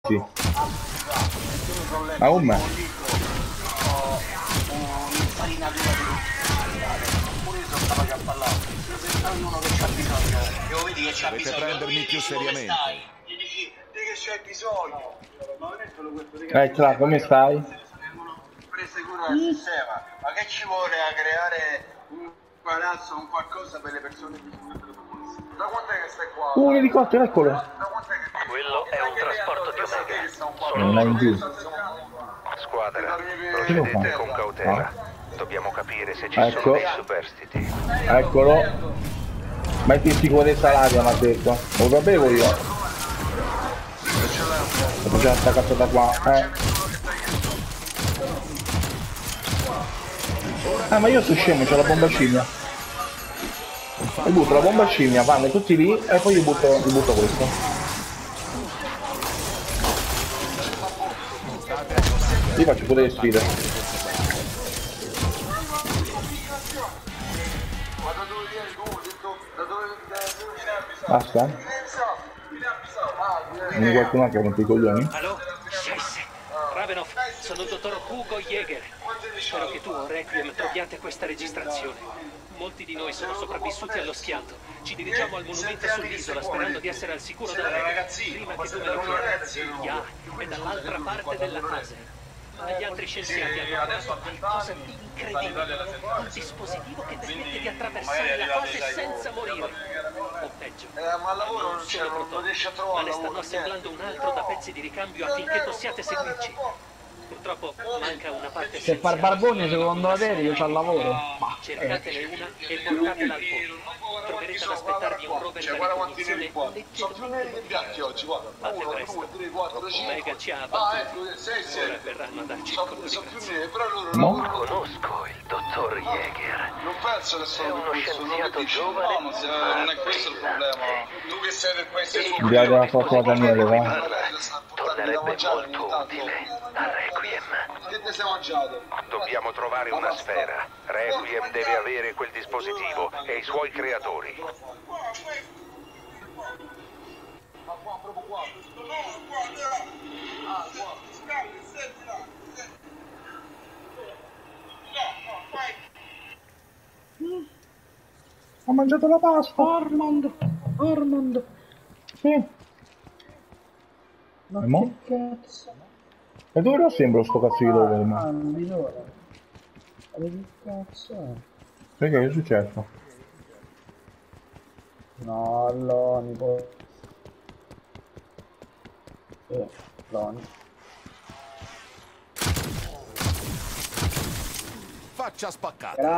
Sì. Ma come? Dovete prendermi più seriamente. Tra, come stai? Prese cura del sistema, ma che ci vuole a creare un palazzo, un qualcosa per le persone disabili? Da quant'è che stai qua? Un elicottero, eccolo. Da quant'è che Quello è un trasporto di Omega. Non è in giù. Squadra, procedete con cautela. Dobbiamo capire se ci Ecco. sono dei superstiti. Eccolo. Metti in sicurezza l'aria, mi ha detto. Lo sapevo io. Ho già sta cazzata qua. Ah, ma io sono scemo, c'ho la bomba scimmia. E butto la bomba scimmia, vanno tutti lì e poi gli butto questo. Io faccio pure le sfide. Basta? Non qualcun altro rompe i coglioni? Allo? Scheisse. Ravenov, sono il dottor Hugo Jäger. Spero che tu o Requiem troviate questa registrazione. Molti di noi sono sopravvissuti allo schianto. Ci dirigiamo al monumento sull'isola sperando di essere al sicuro da lei. Prima che tu me lo chieda, Ya è dall'altra parte della casa. Ma gli altri scienziati hanno trovato qualcosa di incredibile. Un dispositivo che permette di attraversare la fase senza morire. O peggio, Ma al lavoro non c'è, non riesce a trovare. ma ne stanno assemblando un altro da pezzi di ricambio affinché possiate seguirci. Purtroppo manca una parte Se far barbone secondo te io c'ho al lavoro. Cercatene una e portatela al porto. Troverete ad aspettarvi un rover da ricognizione leggermente Piatti oggi, guarda. Fate 1, presto. 2, 3, 4, Omega 5. ci ha Ah, abbattuti. ecco, 6, Ora 7. verranno a darci il colpo di So più grazia. niente, però loro No? non Conosco il dottor Jäger. non penso che È sono uno per questo, non scienziato che dici, giovane, no, non è questo il problema. Tu che sei per questo Mi dai la foto a Daniele, va? Tornerebbe molto utile a Requiem. Che ti sei mangiato? Dobbiamo trovare una sfera. Requiem deve avere quel dispositivo e i suoi creatori. Ma qua, proprio qua. Ah, qua. Ho mangiato la pasta. Armand. Sì. Ma E mo? che cazzo? E dove lo sembra sto cazzo di rover? Ah, non vedo ora. Ma che cazzo è? Perché che è successo? No, Loni, poi. Loni. Faccia spaccata.